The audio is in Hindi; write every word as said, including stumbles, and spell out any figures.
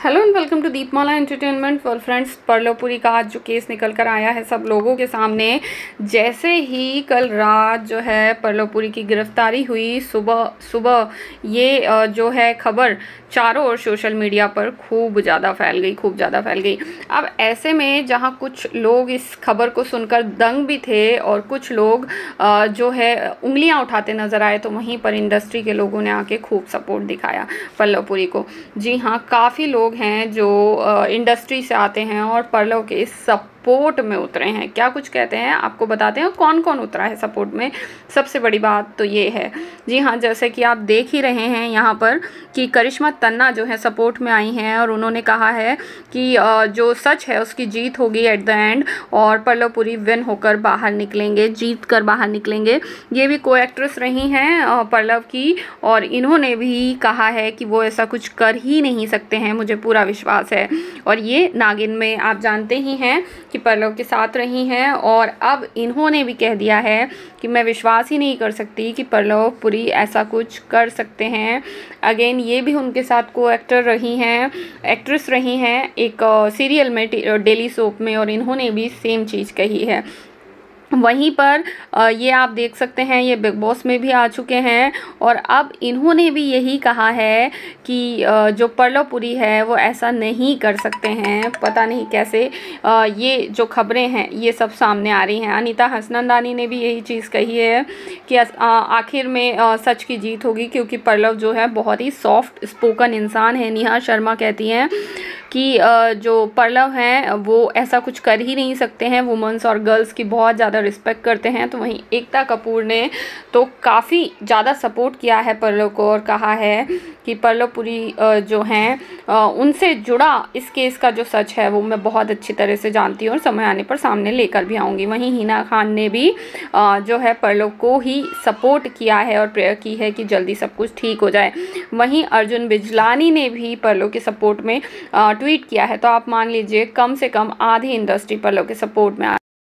Hello and welcome to Deepmala entertainment. For friends, Parlopuri का आज जो केस निकल कर आया है सब लोगों के सामने। जैसे ही कल रात जो है परलोपुरी की गिरफ्तारी हुई, सुबह सुबह ये जो है खबर चारों ओर सोशल मीडिया पर खूब ज़्यादा फैल गई खूब ज़्यादा फैल गई। अब ऐसे में जहां कुछ लोग इस खबर को सुनकर दंग भी थे और कुछ लोग जो है उंगलियां उठाते नज़र आए, तो वहीं पर इंडस्ट्री के लोगों ने आके खूब सपोर्ट दिखाया परलोपुरी को। जी हाँ, काफ़ी लोग हैं जो इंडस्ट्री से आते हैं और परलव के इस सपोर्ट में उतरे हैं। क्या कुछ कहते हैं आपको बताते हैं कौन कौन उतरा है सपोर्ट में। सबसे बड़ी बात तो ये है, जी हाँ, जैसे कि आप देख ही रहे हैं यहाँ पर कि करिश्मा तन्ना जो है सपोर्ट में आई हैं और उन्होंने कहा है कि जो सच है उसकी जीत होगी एट द एंड, और परलोपुरी विन होकर बाहर निकलेंगे, जीत कर बाहर निकलेंगे। ये भी को एक्ट्रेस रही हैं परलव की, और इन्होंने भी कहा है कि वो ऐसा कुछ कर ही नहीं सकते हैं, मुझे पूरा विश्वास है। और ये नागिन में आप जानते ही हैं कि परलव के साथ रही हैं, और अब इन्होंने भी कह दिया है कि मैं विश्वास ही नहीं कर सकती कि परलोपुरी ऐसा कुछ कर सकते हैं। अगेन ये भी उनके साथ को एक्टर रही हैं, एक्ट्रेस रही हैं एक सीरियल में, डेली सोप में, और इन्होंने भी सेम चीज़ कही है। वहीं पर ये आप देख सकते हैं ये बिग बॉस में भी आ चुके हैं, और अब इन्होंने भी यही कहा है कि जो परलोपुरी है वो ऐसा नहीं कर सकते हैं। पता नहीं कैसे ये जो खबरें हैं ये सब सामने आ रही हैं। अनीता हसनंदानी ने भी यही चीज़ कही है कि आखिर में सच की जीत होगी, क्योंकि परलव जो है बहुत ही सॉफ्ट स्पोकन इंसान है। नेहा शर्मा कहती हैं कि जो परलव हैं वो ऐसा कुछ कर ही नहीं सकते हैं, वुमेंस और गर्ल्स की बहुत ज़्यादा रिस्पेक्ट करते हैं। तो वहीं एकता कपूर ने तो काफ़ी ज़्यादा सपोर्ट किया है परलव को, और कहा है कि परलोपुरी जो हैं उनसे जुड़ा इस केस का जो सच है वो मैं बहुत अच्छी तरह से जानती हूँ और समय आने पर सामने लेकर भी आऊँगी। वहीं हिना खान ने भी जो है परलव को ही सपोर्ट किया है और प्रेयर की है कि जल्दी सब कुछ ठीक हो जाए। वहीं अर्जुन बिजलानी ने भी परलव के सपोर्ट में ट्वीट किया है। तो आप मान लीजिए कम से कम आधी इंडस्ट्री परलव के सपोर्ट में आ